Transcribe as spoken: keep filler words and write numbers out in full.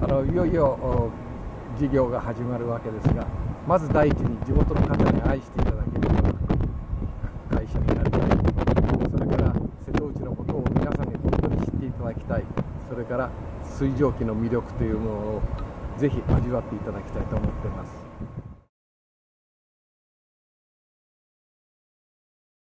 あのいよいよ事業が始まるわけですが、まず第一に地元の方に愛していただけるような会社になりたい。それから瀬戸内のことを皆さんに本当に知っていただきたい。それから水蒸気の魅力というものをぜひ味わっていただきたいと思っています。